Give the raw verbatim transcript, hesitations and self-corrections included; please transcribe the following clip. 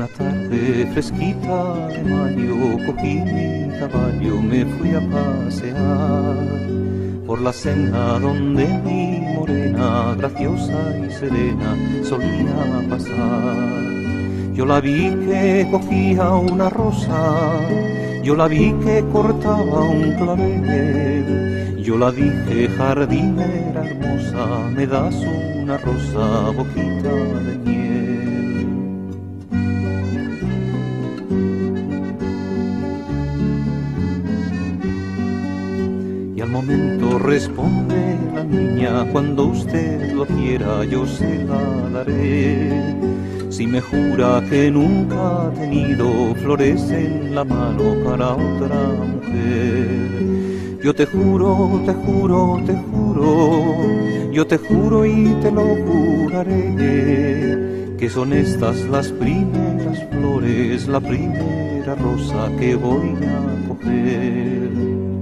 Una tarde fresquita de mayo cogí mi caballo, me fui a pasear por la senda donde mi morena, graciosa y serena, solía pasar. Yo la vi que cogía una rosa, yo la vi que cortaba un clavel, yo la dije jardinera hermosa, me das una rosa, boquita de miel. Y al momento responde la niña, cuando usted lo quiera yo se la daré. Si me jura que nunca ha tenido flores en la mano para otra mujer, yo te juro, te juro, te juro, yo te juro y te lo juraré, que son estas las primeras flores, la primera rosa que voy a coger.